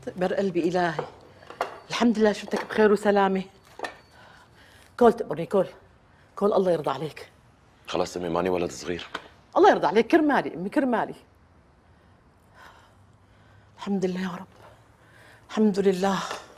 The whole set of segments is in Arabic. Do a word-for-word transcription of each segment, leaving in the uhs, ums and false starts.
تقبر قلبي إلهي. الحمد لله شفتك بخير وسلامة. كول تقبرني كول كول، الله يرضى عليك. خلاص امي ماني ولد صغير. الله يرضى عليك، كرمالي امي كرمالي. الحمد لله يا رب، الحمد لله.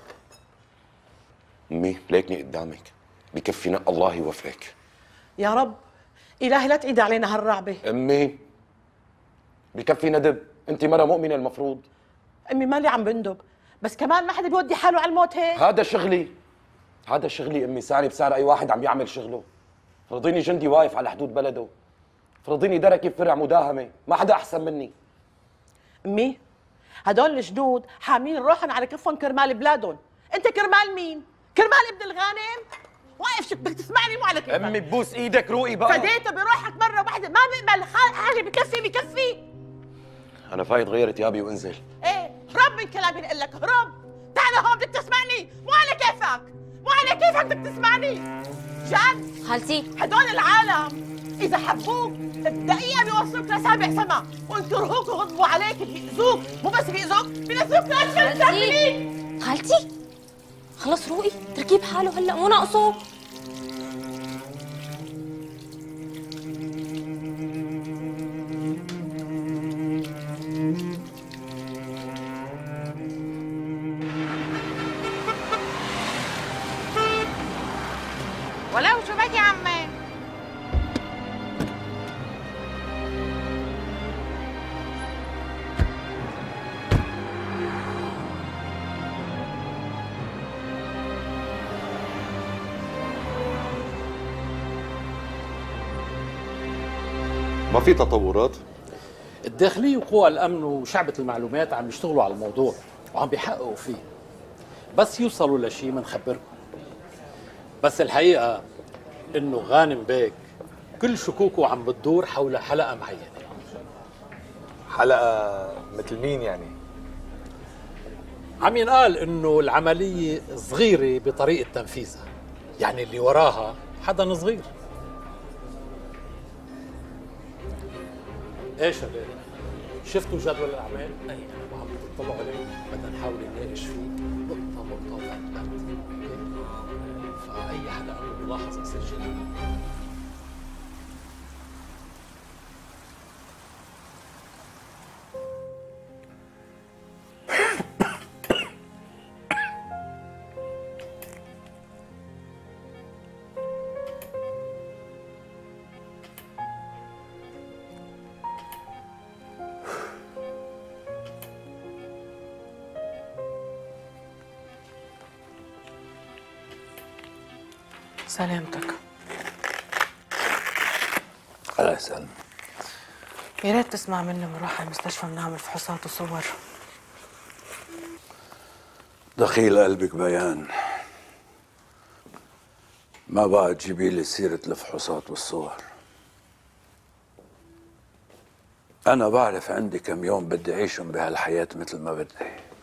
امي ليكني قدامك، بكفينا الله يوفقك. يا رب إلهي لا تعيد علينا هالرعبة. امي بكفي ندب، انت مرة مؤمنة المفروض. امي مالي عم بندب، بس كمان ما حدا بيودي حاله على الموت هيك. هذا شغلي، هذا شغلي امي، سعري بسعر اي واحد عم يعمل شغله. فرضيني جندي واقف على حدود بلده، فرضيني دركي بفرع مداهمة، ما حدا احسن مني. امي هدول الجنود حامين روحهم على كفهم كرمال بلادهم، انت كرمال مين؟ كرمال ابن الغانم؟ واقف شو بدك تسمعني مو على كيفك. امي ببوس ايدك روقي بقى. فديته بروحك مره واحده، ما بقبل حاجه بكفي بكفي. انا فايت غير ثيابي وانزل. ايه هرب من كلامي اللي لك، هرب. تعال هون بدك تسمعني، مو على كيفك، مو على كيفك بدك تسمعني. جد خالتي هدول العالم اذا حبوك بدقيقه بيوصلوك لسابع سما، وان كرهوك وغضبوا عليك بيأذوك، مو بس بيأذوك بينزلوك لأسفل السافلين. خالتي خلص روقي، تركيب حاله هلا مو ناقصه. ولو شو بك يا عمي. ما في تطورات؟ الداخلية وقوى الأمن وشعبة المعلومات عم يشتغلوا على الموضوع وعم بيحققوا فيه، بس يوصلوا لشيء منخبركم. بس الحقيقة إنه غانم بيك كل شكوكه عم بتدور حول حلقة معينة. حلقة مثل مين يعني؟ عم ينقال إنه العملية صغيرة بطريقة تنفيذها، يعني اللي وراها حدا صغير. ايش هذا؟ شفتوا جدول الاعمال؟ اي وعم تطلعوا عليه، بدنا نحاول نناقش فيه نقطة نقطة وقت وقت. فأي حدا عنده ملاحظة يسجلها. سلامتك. الله يسلمك. يا ريت تسمع مني ونروح على المستشفى بنعمل فحوصات وصور. دخيل قلبك بيان، ما بقى تجيبي لي سيرة الفحوصات والصور. أنا بعرف عندي كم يوم بدي أعيشهم بهالحياة مثل ما بدي.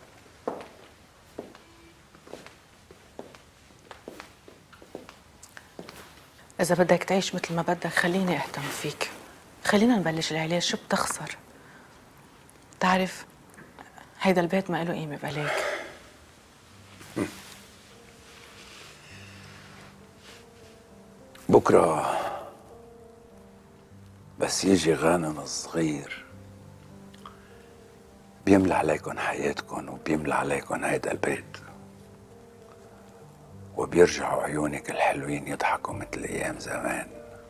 إذا بدك تعيش مثل ما بدك خليني أهتم فيك، خلينا نبلش العلاج. شو بتخسر؟ تعرف هيدا البيت ما له قيمة بقليك. بكرة بس يجي غانم صغير بيملى عليكم حياتكم وبيملى عليكم هيدا البيت، وبيرجعوا عيونك الحلوين يضحكوا مثل ايام زمان.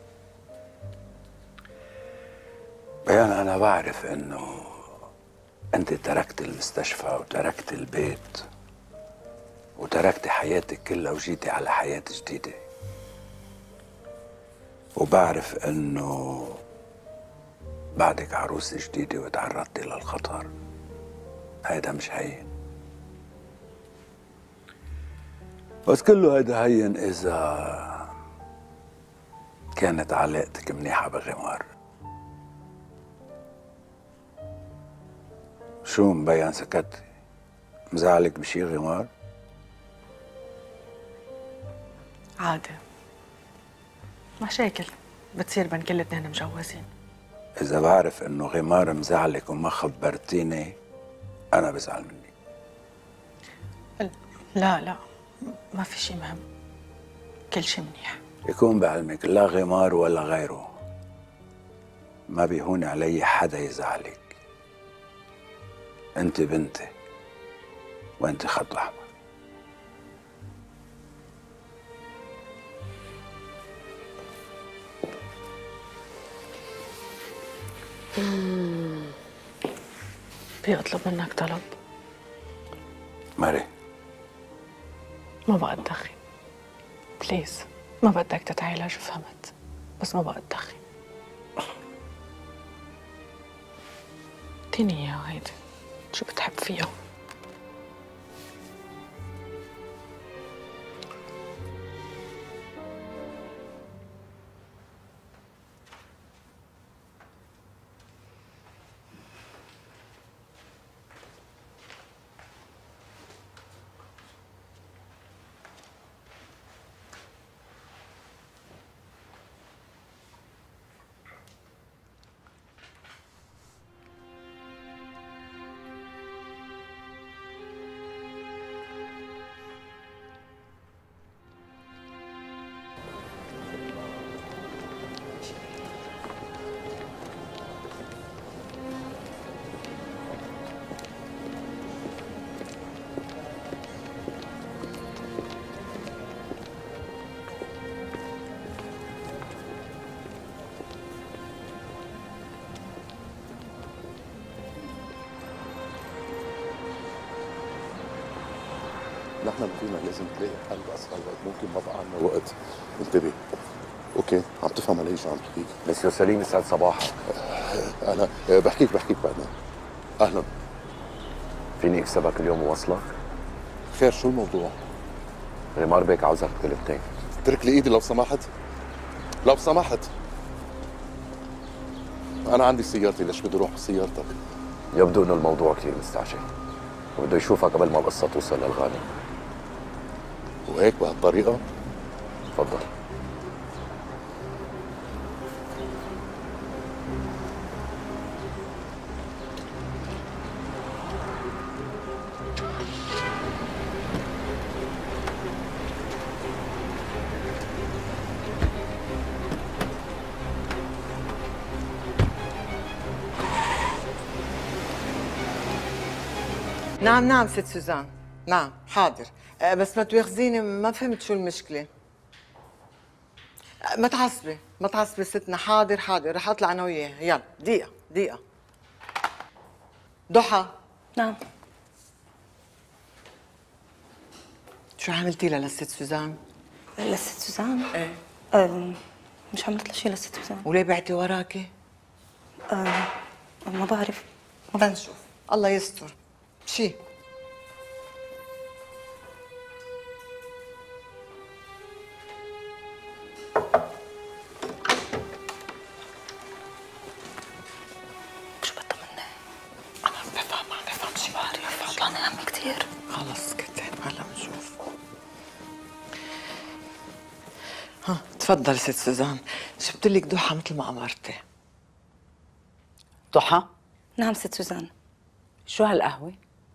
بيان انا بعرف انه انت تركت المستشفى وتركت البيت وتركت حياتك كلها وجيتي على حياة جديدة، وبعرف انه بعدك عروسة جديدة وتعرضتي للخطر. هيدا مش هين، بس كله هيدا هين إذا كانت علاقتك منيحة بغمار. شو مبين سكتي؟ مزعلك بشي غمار؟ عادي، مشاكل بتصير بين كل اتنين مجوزين. إذا بعرف إنه غمار مزعلك وما خبرتيني أنا بزعل مني. لا لا، ما في شيء مهم، كل شيء منيح. يكون بعلمك لا غمار ولا غيره ما بيهون علي حدا يزعلك. انت بنتي وانت خط احمر. بدي اطلب منك طلب. ماري، ما بقى تدخن بليز. ما بدك تتعالج، فهمت، بس ما بقى تدخن. اعطيني اياه هيدي، شو بتحب فيها؟ نحن بدينا لازم تلاقي حل بأسرع وقت، ممكن ما بقى عنا وقت. انتبه. اوكي، عم تفهم علي شو عم بحكيك؟ مسيو سليم يسعد صباحك. انا بحكيك بحكيك بعدين. اهلا. فيني اكسبك اليوم ووصلك؟ خير، شو الموضوع؟ غمار بيك عاوزك بكلمتين. اترك لي ايدي لو سمحت. لو سمحت. انا عندي سيارتي، ليش بدي اروح بسيارتك؟ يبدو انه الموضوع كثير مستعجل وبده يشوفك قبل ما القصه توصل للغانم. وهيك بهالطريقه؟ تفضل. نعم نعم ست سوزان، نعم حاضر. أه بس ما تواخذيني، ما فهمت شو المشكلة. أه ما تعصبي ما تعصبي ستنا. حاضر حاضر، رح اطلع انا وياها. يلا دقيقة دقيقة. ضحى. نعم. شو عملتي لها للست سوزان؟ للست سوزان؟ ايه. أه مش عملت لها شيء للست سوزان. وليه بعتي وراكي؟ أه ما بعرف. تنشوف، الله يستر. شي شو بدها مني؟ انا بفهم عم بفهم شي. بعرف عطلانة همي كثير. خلص كتب، هلا بنشوف. ها تفضل ست سوزان. جبت لك ضحى مثل ما امرتي. ضحى، نعم ست سوزان. شو هالقهوة؟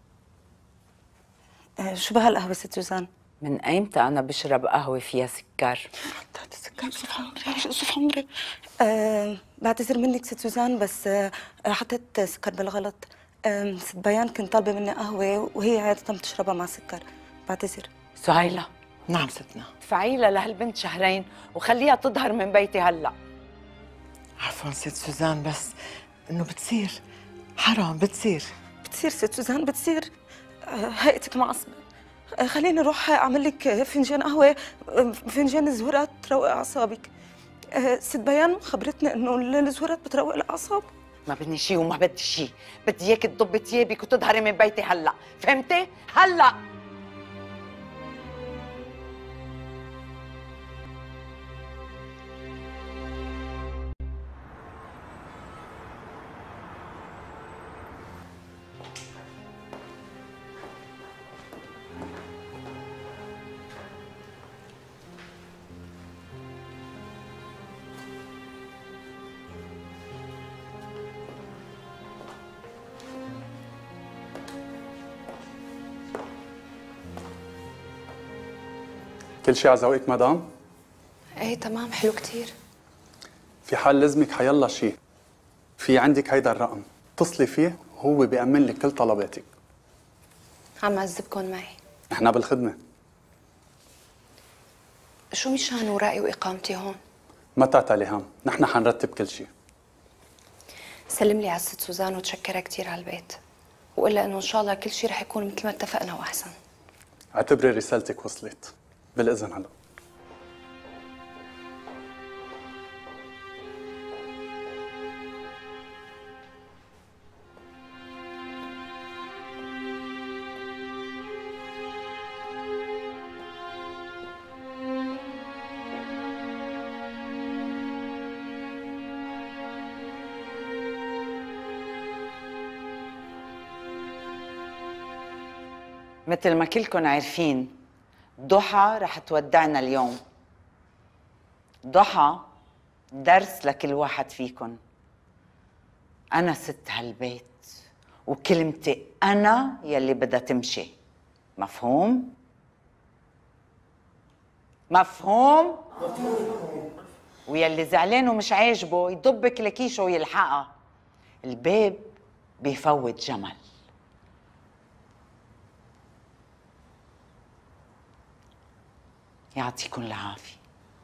أه شو بهالقهوة ست سوزان؟ من ايمتى انا بشرب قهوة فيها سكر؟ حطيت سكر. صف عمري صف عمري. أه بعتذر منك ست سوزان، بس أه حطيت سكر بالغلط. أه ست بيان كنت طالبة مني قهوة وهي عادة بتشربها مع سكر. بعتذر. سهيلة. نعم ستنا. ادفعي لها لهالبنت شهرين وخليها تظهر من بيتي هلا. عفوا ست سوزان، بس انه بتصير حرام. بتصير بتصير ست سوزان بتصير. أه هيئتك معصبة. أه خليني اروح اعمل لك فنجان قهوة، فنجان زهورات تروق اعصابك. أه ست بيان خبرتني انه الزهورات بتروق الاعصاب. ما بدي شيء وما بدي شيء، بدي اياك تضبي ثيابك وتظهري من بيتي هلا، فهمتي؟ هلا. كل شيء على ذوقك مدام؟ ايه تمام، حلو كتير. في حال لازمك حيلا شيء، في عندك هيدا الرقم، اتصلي فيه وهو بيأمن لك كل طلباتك. عم عذبكن معي. نحن بالخدمة. شو مشان ورائي وإقامتي هون؟ ما تعتلي هم، نحن حنرتب كل شيء. سلم لي على الست سوزان وتشكرها كتير على البيت، وقول لها انه ان شاء الله كل شيء رح يكون مثل ما اتفقنا واحسن. اعتبري رسالتك وصلت. بالإذن هلا. مثل ما كلكم عارفين، ضحى رح تودعنا اليوم. ضحى درس لكل واحد فيكم. أنا ست هالبيت، وكلمتي أنا يلي بدها تمشي. مفهوم؟ مفهوم؟ ويلي زعلان ومش عاجبه يضب كلاكيشه ويلحقها. الباب بيفوت جمل. يعطيكم العافية.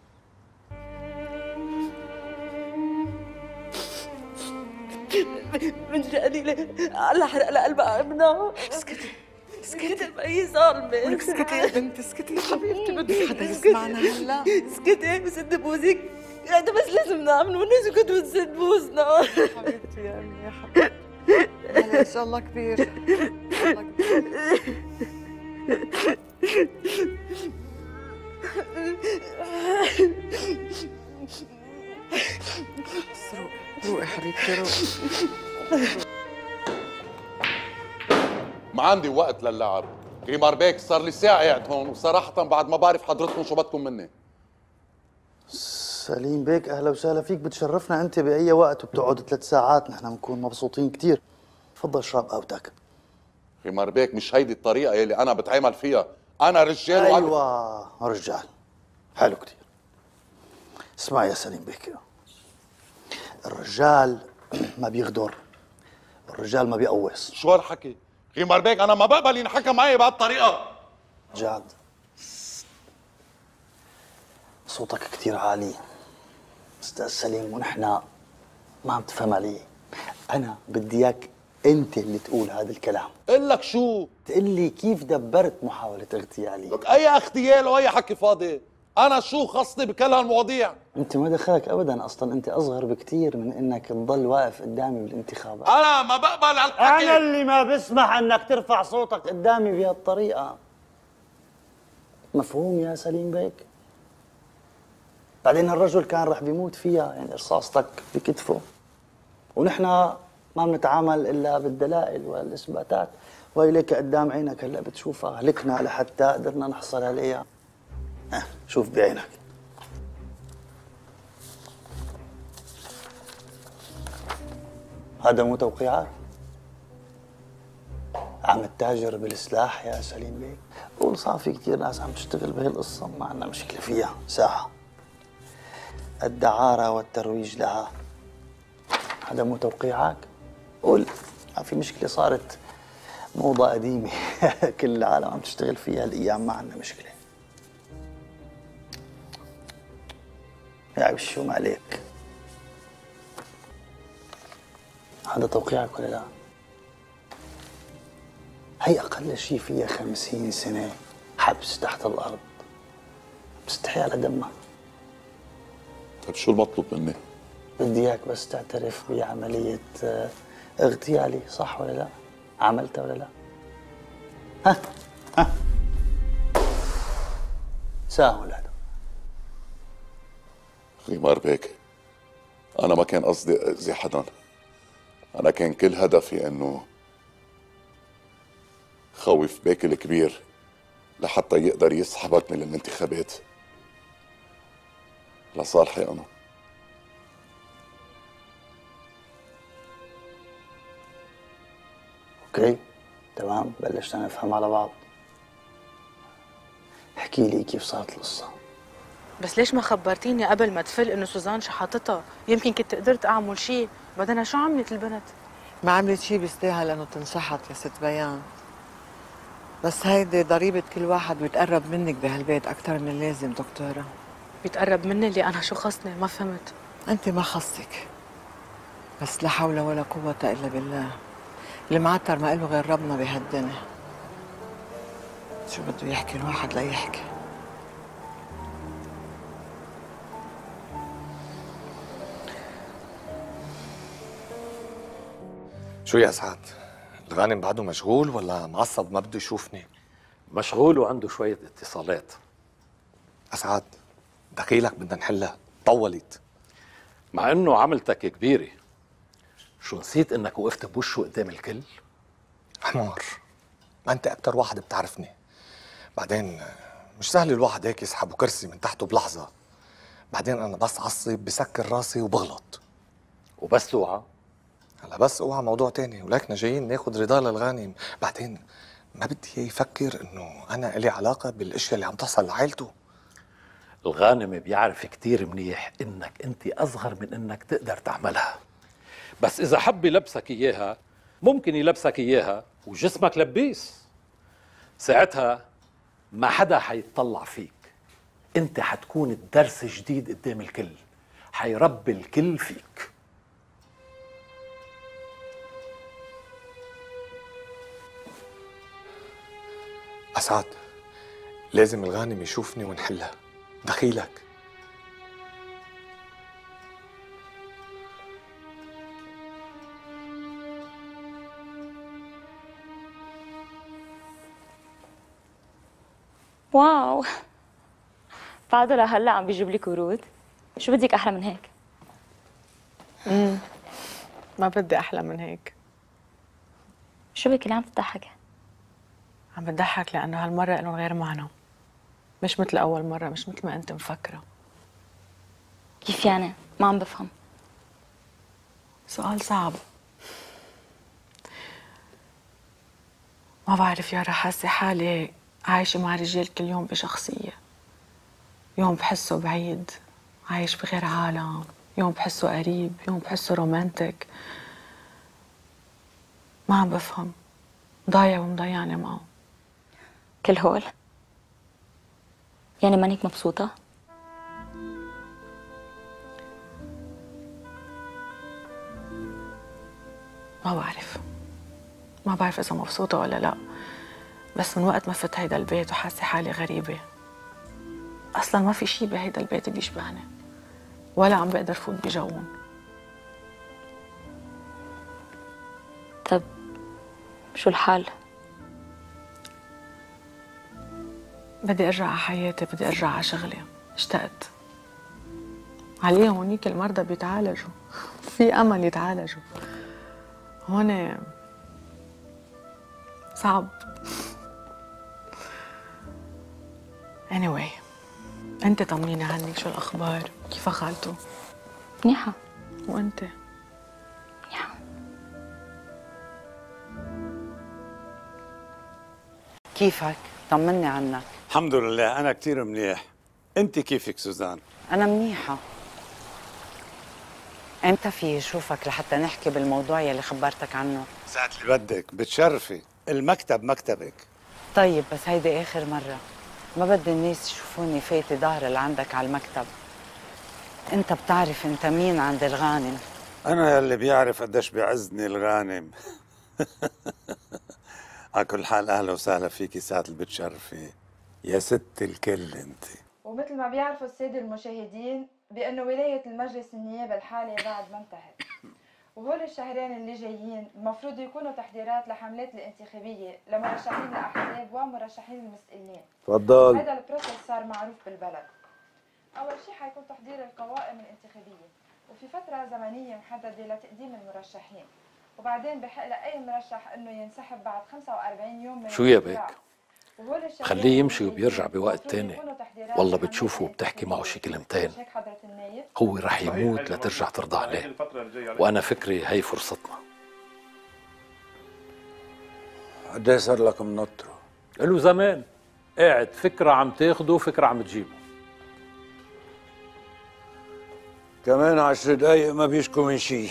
من جاني الله حرق لقلبها ابنها. اسكتي اسكتي بأي ظالمة. ولك اسكتي يا بنت، اسكتي يا حبيبتي، بدي حدا يسمعنا هلا. اسكتي بسد بوزك، هذا بس لازم نعمله ونسكت ونسد بوزنا. حبيبتي يا امي يا حبيبتي، هلا ان شاء الله كبير، ان شاء الله كبير. روقي حبيبتي روقي. ما عندي وقت للعب. غيمار بيك صار لي ساعة قاعد هون، وصراحة بعد ما بعرف حضرتكم شو بدكم مني. سليم بيك اهلا وسهلا فيك، بتشرفنا انت باي وقت وبتقعد ثلاث ساعات، نحن بنكون مبسوطين كثير. تفضل اشرب قهوتك. غيمار بيك مش هيدي الطريقة يلي أنا بتعامل فيها، أنا رجال. ايوه رجال، حلو كثير. اسمع يا سليم بيك، الرجال ما بيغدر، الرجال ما بيقوص. شو هالحكي؟ غيمار بيك أنا ما بقبل ينحكى معي بهالطريقة. جاد صوتك كثير عالي استاذ سليم، ونحن ما عم تفهم علي. انا بدي اياك انت اللي تقول هذا الكلام. قل لك شو؟ تقول لي كيف دبرت محاولة اغتيالي. لك اي اغتيال واي حكي فاضي، انا شو خصني بكل هالمواضيع؟ انت ما دخلك ابدا، اصلا انت اصغر بكثير من انك تضل واقف قدامي بالانتخابات. انا ما بقبل هالحكي. انا اللي ما بسمح انك ترفع صوتك قدامي بهالطريقة. مفهوم يا سليم بيك؟ بعدين الرجل كان رح بيموت فيها، يعني رصاصتك بكتفه، ونحن ما بنتعامل الا بالدلائل والاثباتات، وهي لك قدام عينك هلا بتشوفها. هلكنا لحتى قدرنا نحصل عليها. اه شوف بعينك. هذا مو توقيعات. عم تتاجر بالسلاح يا سليم بيك. قول صافي كثير ناس عم تشتغل بهي القصة، ما عندنا مشكلة فيها ساعة. الدعارة والترويج لها هذا مو توقيعك. قول ما في مشكلة، صارت موضة قديمة كل العالم عم تشتغل فيها الأيام، ما عندنا مشكلة. يا شو ما عليك، هذا توقيعك ولا لا؟ هي أقل شيء فيها خمسين سنة حبس تحت الأرض، بتستحي على دمك. طيب شو المطلوب مني؟ بدي اياك بس تعترف بعملية اغتيالي، صح ولا لا؟ عملتها ولا لا؟ ها ها سهل هذا. غيمار بيك أنا ما كان قصدي أذي حدا، أنا كان كل هدفي إنه خوف بيك الكبير لحتى يقدر يسحبك من الانتخابات لصالحي أنا. اوكي تمام، بلشنا نفهم على بعض. احكي لي كيف صارت القصة. بس ليش ما خبرتيني قبل ما تفل انه سوزان شحطتها؟ يمكن كنت قدرت اعمل شيء. بعدين شو عملت البنت؟ ما عملت شيء بيستاهل انه تنشحط يا ست بيان، بس هيدي ضريبة كل واحد بيتقرب منك بهالبيت أكثر من اللازم دكتورة. بيتقرب مني اللي أنا شو خصني؟ ما فهمت. أنت ما خصك، بس لا حول ولا قوة إلا بالله. المعتر ما له غير ربنا بهالدنيا. شو بده يحكي الواحد ليحكي؟ شو يا اسعد؟ الغانم بعده مشغول ولا معصب ما بده يشوفني؟ مشغول وعنده شوية اتصالات. اسعد دخيلك بدنا نحلها، طولت. مع انه عملتك كبيرة، شو نسيت انك وقفت بوشه قدام الكل؟ حمار، ما انت اكتر واحد بتعرفني. بعدين مش سهل الواحد هيك يسحبوا كرسي من تحته بلحظة. بعدين انا بس عصب بسكر راسي وبغلط. وبس توعى؟ هلا بس اوعى موضوع تاني، ولكن جايين ناخد رضا للغانم. بعدين ما بدي اياه يفكر انه انا لي علاقة بالاشياء اللي عم تحصل لعائلته. الغانم بيعرف كتير منيح انك انت اصغر من انك تقدر تعملها، بس اذا حب يلبسك اياها ممكن يلبسك اياها وجسمك لبيس. ساعتها ما حدا حيتطلع فيك، انت حتكون الدرس جديد قدام الكل، حيربي الكل فيك. اسعد لازم الغانم يشوفني ونحلها، دخيلك. واو، بعده لهلا عم بيجيب لك ورود؟ شو بدك احلى من هيك؟ امم ما بدي احلى من هيك. شو بك اللي عم تضحكي؟ عم بضحك لانه هالمره له غير معنى، مش مثل اول مره، مش مثل ما انت مفكره. كيف يعني؟ ما عم بفهم. سؤال صعب. ما بعرف يارا، حاسه حالي عايشه مع رجال كل يوم بشخصيه. يوم بحسه بعيد عايش بغير عالم، يوم بحسه قريب، يوم بحسه رومانتك. ما عم بفهم، ضايع ومضيعني معه. كل هول؟ يعني مانك مبسوطة؟ ما بعرف ما بعرف إذا مبسوطة ولا لا، بس من وقت ما فت هيدا البيت وحاسة حالي غريبة. أصلاً ما في شي بهيدا البيت بيشبهني، ولا عم بقدر فوت بجوهم. طب شو الحال؟ بدي أرجع على حياتي، بدي أرجع على شغلي، اشتقت. عليا هونيك المرضى بيتعالجوا، في أمل يتعالجوا. هون صعب. anyway انت طمنيني عنك، شو الاخبار؟ كيف خالته؟ منيحة. وانت؟ منيحة. كيفك؟ طمني عنك. الحمد لله انا كثير منيح. انت كيفك سوزان؟ انا منيحة. امتى في اشوفك لحتى نحكي بالموضوع يلي خبرتك عنه؟ ساعة اللي بدك، بتشرفي، المكتب مكتبك. طيب بس هيدي اخر مرة، ما بدي الناس يشوفوني فايتة ظهر اللي عندك على المكتب. انت بتعرف انت مين عند الغانم. انا اللي بيعرف قديش بيعزني الغانم. على كل حال اهلا وسهلا فيكي ساعة اللي بتشرفي يا ست الكل انت. ومثل ما بيعرفوا السادة المشاهدين بأنه ولاية المجلس النيابي الحالي بعد ما انتهت، وهول الشهرين اللي جايين المفروض يكونوا تحضيرات لحملات الانتخابية لمرشحين الأحزاب ومرشحين المستقلين. تفضل. هذا البروسيس صار معروف بالبلد. أول شيء حيكون تحضير القوائم الانتخابية، وفي فترة زمنية محددة لتقديم المرشحين، وبعدين بحق لأي مرشح إنه ينسحب بعد خمسة وأربعين يوم من شو يا بيك؟ خليه يمشي وبيرجع بوقت تاني، والله بتشوفه وبتحكي معه شي كلمتين، هو رح يموت لترجع ترضى عليه، وأنا فكري هي فرصتنا. قد ايه صار لك منطره؟ له زمان، قاعد فكرة عم تاخده فكرة عم تجيبه. كمان عشر دقايق ما بيشكوا من شي،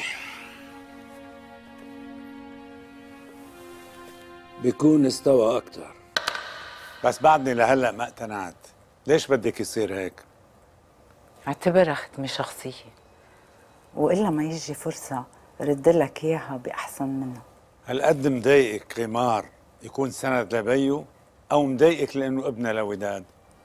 بيكون استوى أكتر. بس بعدني لهلا ما اقتنعت، ليش بدك يصير هيك؟ اعتبرها ختمة شخصية، وإلا ما يجي فرصة رد لك إياها بأحسن منه. هالقد مضايقك غمار يكون سند لبيو، أو مضايقك لأنه ابنها لوداد؟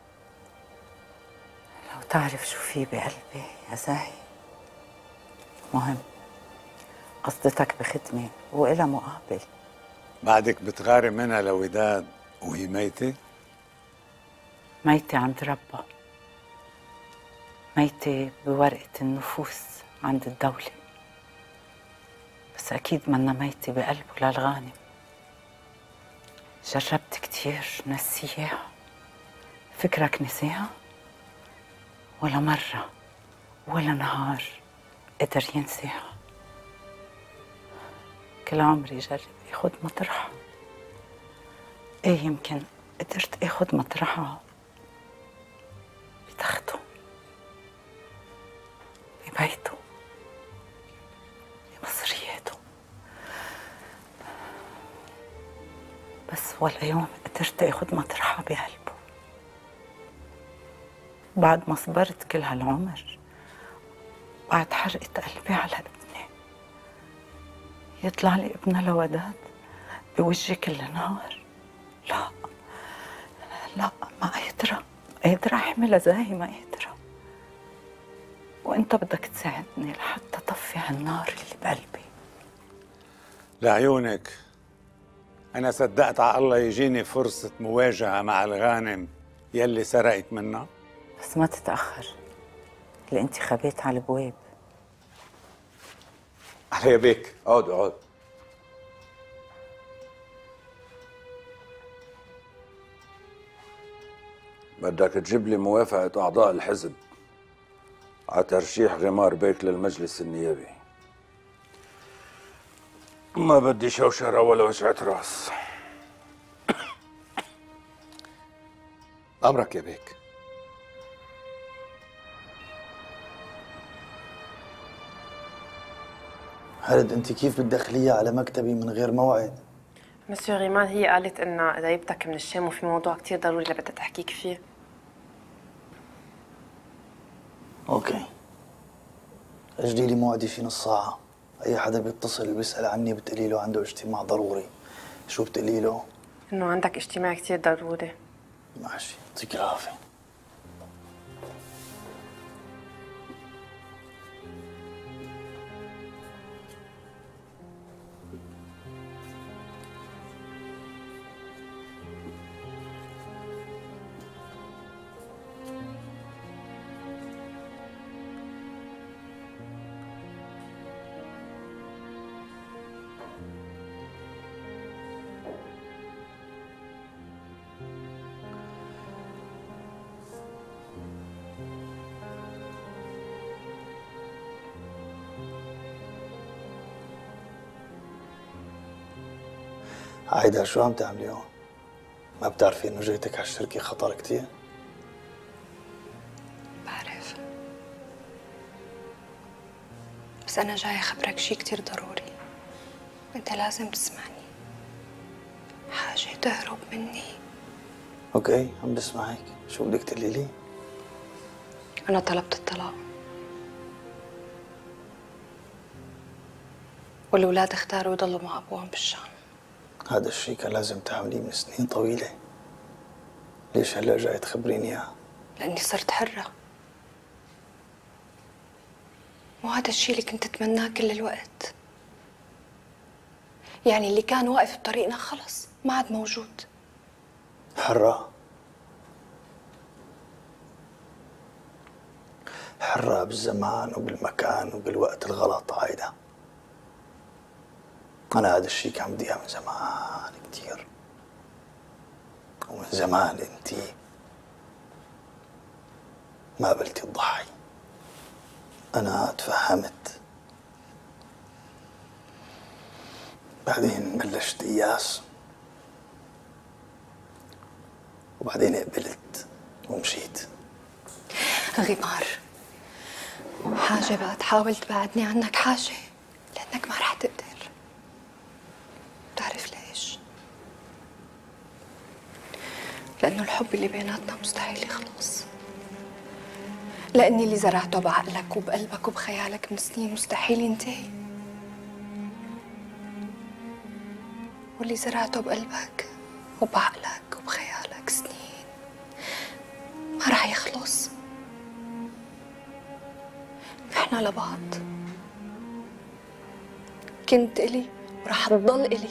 لو تعرف شو في بقلبي يا زاهي. مهم قصدتك بختمة وإلها مقابل. بعدك بتغاري منها لوداد وهي ميتة؟ ميتة عند ربها، ميتة بورقة النفوس عند الدولة، بس أكيد منا ميتة بقلبه للغانم. جربت كتير نسيها، فكرك نسيها؟ ولا مرة ولا نهار قدر ينسيها. كل عمري جرب اخد مطرحها، ايه يمكن قدرت اخد مطرحها بتخته، ببيته، بمصرياته، بس ولا يوم قدرت اخد مطرحها بقلبه. بعد ما صبرت كل هالعمر، بعد حرقت قلبي على ابني، يطلع لي ابنها لوداد بوجهي كل نهار. لا لا، ما قادرة قادرة أحملها زاهي، ما قادرة. وأنت بدك تساعدني لحتى طفي هالنار اللي بقلبي. لعيونك أنا صدقت على الله يجيني فرصة مواجهة مع الغانم يلي سرقت منها. بس ما تتأخر، اللي أنت خبيت على البواب. علي بيك، اقعد اقعد. بدك تجيب لي موافقة أعضاء الحزب على ترشيح غمار بيك للمجلس النيابي. ما بدي شوشرة ولا وجعة راس. أمرك يا بيك. هرد انت كيف بتدخليها على مكتبي من غير موعد؟ مسيو غيمان هي قالت انها قرايبتك من الشام وفي موضوع كتير ضروري اللي بدها تحكيك فيه. اوكي، اجلي لي موعدي في نص ساعة. اي حدا بيتصل بيسأل عني بتقولي له عنده اجتماع ضروري. شو بتقولي له؟ انه عندك اجتماع كتير ضروري. ماشي، يعطيك العافية. عايدة شو عم تعملي هون؟ ما بتعرفي انه جيتك على الشركة خطر كتير؟ بعرف، بس أنا جاي أخبرك شي كتير ضروري، وأنت لازم تسمعني. حاجة تهرب مني. اوكي، عم بسمعك، شو بدك تقولي لي؟ أنا طلبت الطلاق، والأولاد اختاروا يضلوا مع أبوهم بالشام. هذا الشيء كان لازم تعمليه من سنين طويلة. ليش هلا جاي تخبريني اياه؟ لأني صرت حرة، وهذا الشيء اللي كنت أتمناه كل الوقت. يعني اللي كان واقف بطريقنا خلص ما عاد موجود. حرة؟ حرة بالزمان وبالمكان وبالوقت الغلط. عايدة، أنا هذا الشيء كان بدي إياه من زمان كتير، ومن زمان أنتي ما قبلتي تضحي. أنا تفهمت، بعدين بلشت إياس، وبعدين قبلت ومشيت. غمار، حاجة بقى تحاول تبعدني عنك حاجة، لأنك ما رح تقدر. بتعرف ليش؟ لأنه الحب اللي بيناتنا مستحيل يخلص، لأني اللي زرعته بعقلك وبقلبك وبخيالك من سنين مستحيل ينتهي، واللي زرعته بقلبك وبعقلك وبخيالك سنين ما رح يخلص. نحن لبعض، كنت إلي ورح تضل إلي.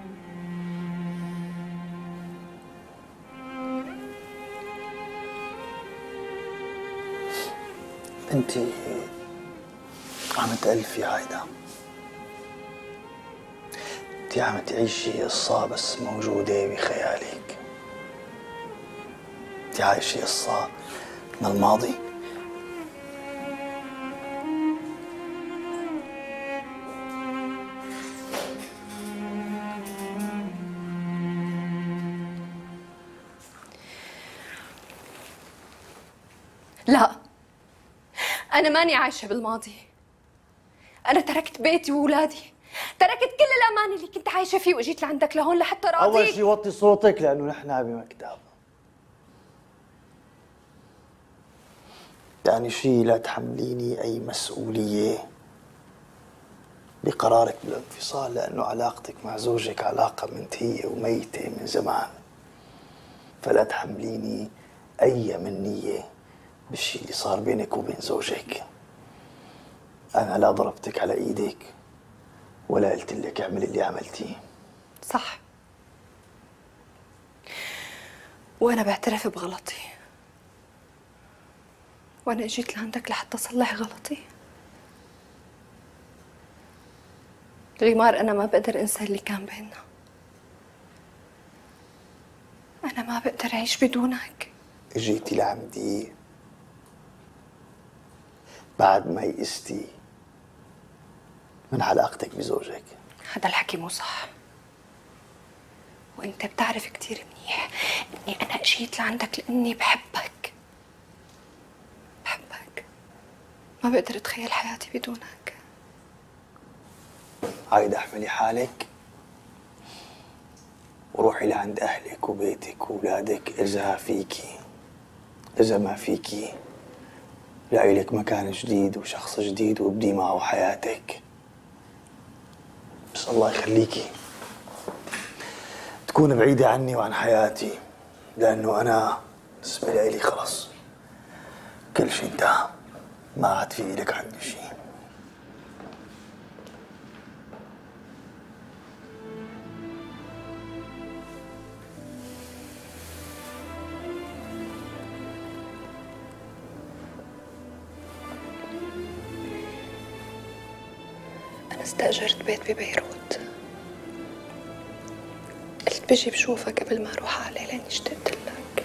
انت عم تألفي هيدا، انت عم تعيشي قصة بس موجودة بخيالك. انت عايشة قصة من الماضي. لا، أنا ماني عايشة بالماضي. أنا تركت بيتي وولادي، تركت كل الأمان اللي كنت عايشة فيه وجيت لعندك لهون لحتى راضيك. أول شيء وطي صوتك لأنه نحن بمكتب. يعني شيء لا تحمليني أي مسؤولية بقرارك بالانفصال، لأنه علاقتك مع زوجك علاقة منتهية وميتة من زمان، فلا تحمليني أي منية بالشيء اللي صار بينك وبين زوجك. أنا لا ضربتك على إيدك ولا قلت لك اعمل اللي عملتيه. صح، وأنا بعترف بغلطي، وأنا اجيت لعندك لحتى أصلح غلطي. غمار، أنا ما بقدر أنسى اللي كان بيننا. أنا ما بقدر أعيش بدونك. اجيتي لعندي بعد ما يئستي من علاقتك بزوجك. هذا الحكي مو صح، وانت بتعرف كتير منيح اني انا اجيت لعندك لاني بحبك. بحبك، ما بقدر اتخيل حياتي بدونك. عايدة احملي حالك وروحي لعند اهلك وبيتك واولادك اذا فيكي. اذا ما فيكي لاقي لك مكان جديد وشخص جديد وابدي معه حياتك. بس الله يخليكي تكون بعيدة عني وعن حياتي، لأنه أنا بالنسبة لي خلص كل شيء انتهى، ما عاد في لك عندي شيء. أنا استأجرت بيت ببيروت، قلت بجي بشوفك قبل ما أروح عليه لأني اشتقت لك.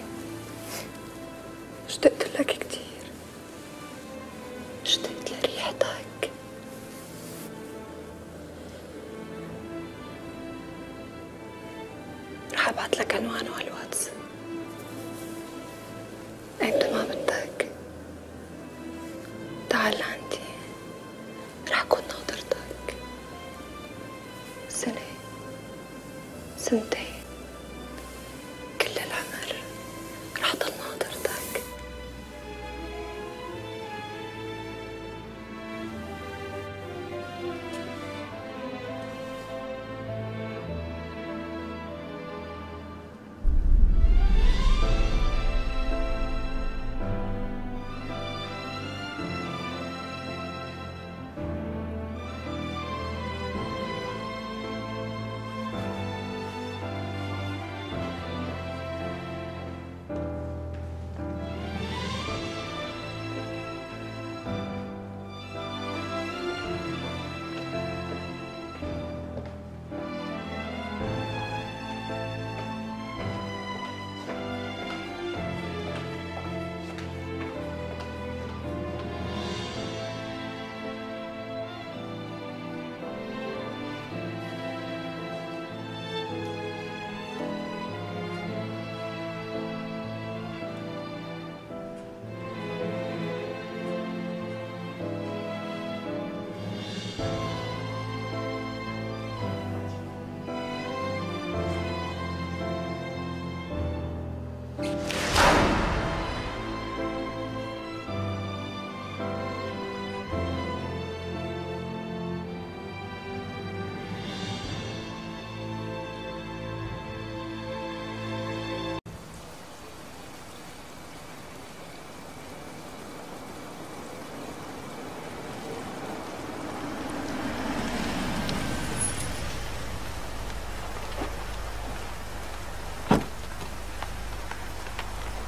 اشتقت لك كتير، اشتقت لريحتك. رح أبعت لك عنوانه على الواتس، أيمتى ما بدك تعال لعندي، رح أكون ناطرتك. سنة، سنتين، كل العمر رح ضل ناطرتك.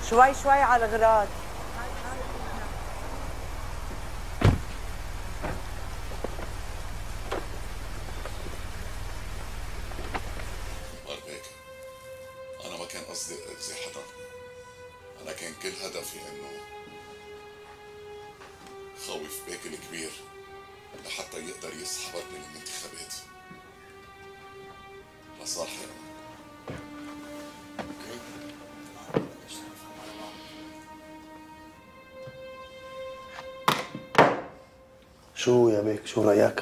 شوي شوي على الغراض. باربيك، أنا ما كان قصدي أذي حدا، أنا كان كل هدفي إنه خوف بيك الكبير لحتى يقدر يسحبك من الانتخابات لصالحي أنا. شو يا بيك، شو رأيك؟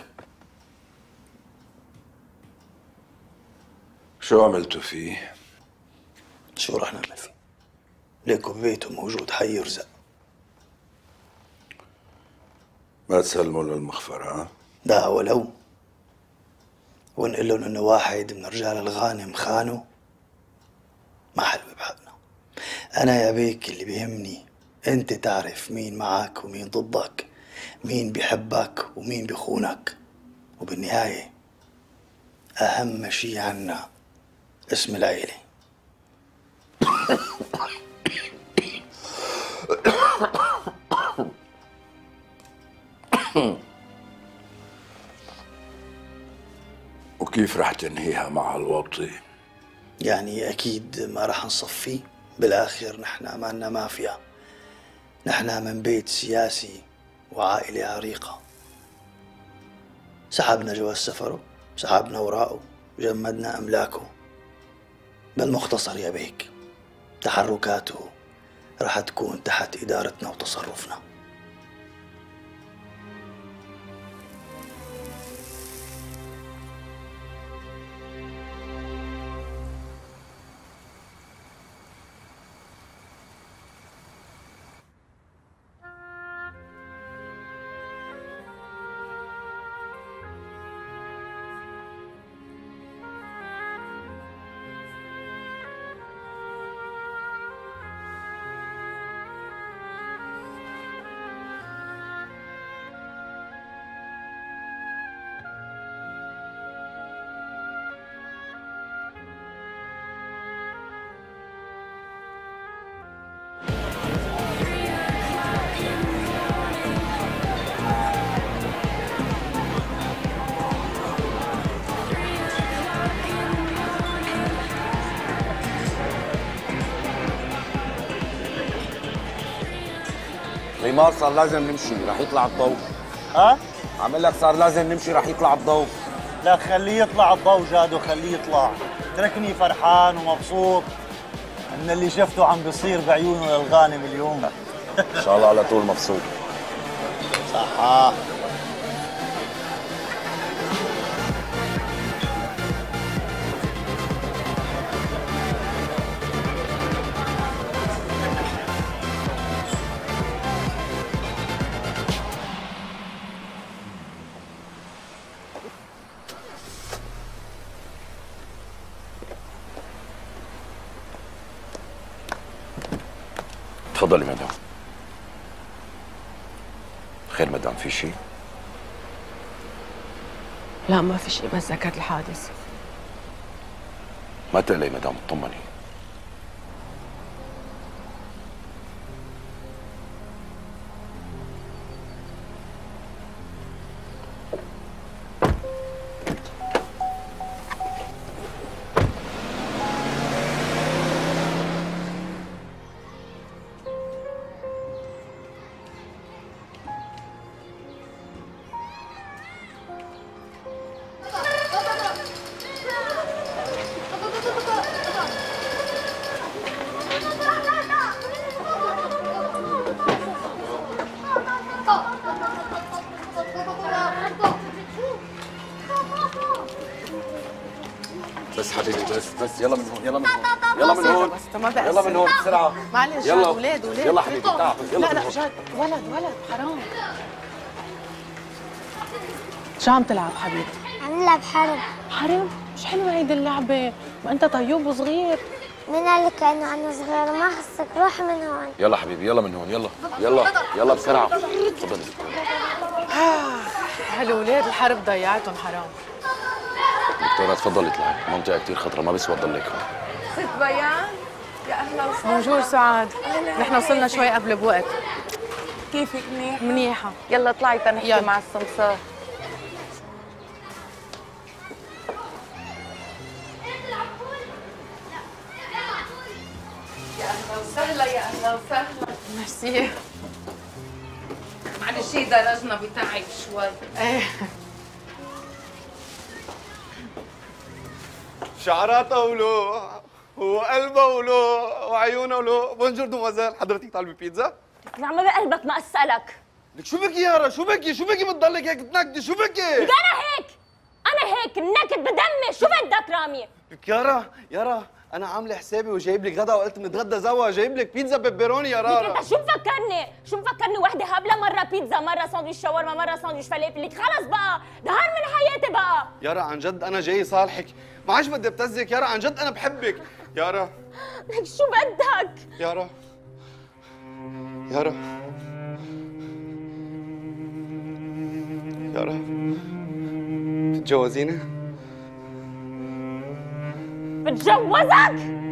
شو عملتوا فيه؟ شو رح نعمل فيه؟ ليكو ببيته موجود حي يرزق. ما تسلموا للمخفر ها؟ لا ولو، ونقول لهم انه واحد من رجال الغانم خانوا، ما حلو بحقنا. انا يا بيك اللي بيهمني انت تعرف مين معك ومين ضدك، مين بيحبك ومين بيخونك، وبالنهاية أهم شي عنا اسم العيلة. وكيف رح تنهيها مع الوطي؟ يعني أكيد ما رح نصفي، بالآخر نحن مالنا مافيا، نحن من بيت سياسي وعائلة عريقة. سحبنا جواز سفره، سحبنا وراءه، جمدنا أملاكه. بالمختصر يا بيك تحركاته رح تكون تحت إدارتنا وتصرفنا. ريمار صار لازم نمشي، رح يطلع الضوء. ها؟ عامل لك صار لازم نمشي، رح يطلع الضوء. لا خليه يطلع الضوء جادو، خليه يطلع. تركني فرحان ومبسوط ان اللي شفته عم بيصير بعيونه للغانم اليوم. ان شاء الله على طول مبسوط. صح. تفضلي مدام. خير مدام، في شيء؟ لا ما في شيء، بس ذكرت الحادث. ما تقلقي مدام، اطمني. بس حبيبي بس بس يلا من هون، يلا من هون، يلا من هون، يلا من هون بسرعة. معلش يلا اولاد اولاد يلا حبيبي تعال يلا. لا لا جد ولد ولد حرام. شو عم تلعب حبيبتي؟ عم نلعب حرب. حرب؟ مش حلوة هيدي اللعبة، ما أنت طيوب وصغير. مين قال لك إنه أنا صغيرة؟ ما خصك، روح من هون. يلا حبيبي يلا من هون، يلا يلا يلا بسرعة. تفضلي. هالولاد الحرب ضيعتهم حرام. دكتورة تفضلي اطلعي، منطقة كثير خطرة، ما بيسوى تضلك هون. ست بيان يا اهلا وسهلا. بونجور سعاد. أهلاً. نحن وصلنا شوي قبل بوقت. كيفك منيحة؟ منيحة. يلا اطلعي تنحكي مع السمسار. يا اهلا وسهلا يا اهلا وسهلا. ميرسي. معلش درجنا بتعب شوي. ايه شعراته ولو وقلبه ولو وعيونه ولو. بونجور دومازيل، حضرتك طالبه بيتزا؟ نعم بقلبك ما اسالك. لك شو بكي يارا؟ شو بكي؟ شو بكي بتضلك هيك تنكدي؟ شو بكي؟ لك انا هيك انا هيك النكد بدمي. شو بدك رامي؟ لك يارا يارا انا عامله حسابي وجايب لك غدا وقلت نتغدى سوا، جايب لك بيتزا بيبروني يا رارا. لك انت شو مفكرني؟ شو مفكرني وحده هبله؟ مره بيتزا، مره ساندويتش شاورما، مره ساندويتش فلافل. لك خلص بقى، دهار من حياتي بقى. يارا عن جد انا جاي صالحك، ما عادش بدي ابتزك يارا، عن جد انا بحبك يارا. لك شو بدك؟ يارا يارا يارا تتجوزيني؟ بتجوزك؟